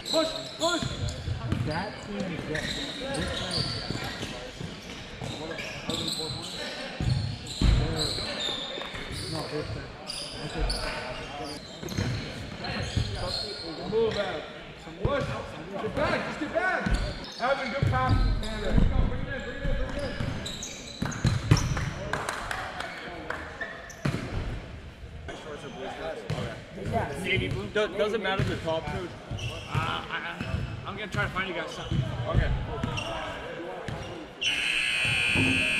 Push, push. That team is good. No, move out. Push. Get back. Just get back. Having good passes, man. There you go. Bring it in. Bring it in. Bring it in. Navy blue. Doesn't matter the top coat. I'm gonna try to find you guys something. Okay.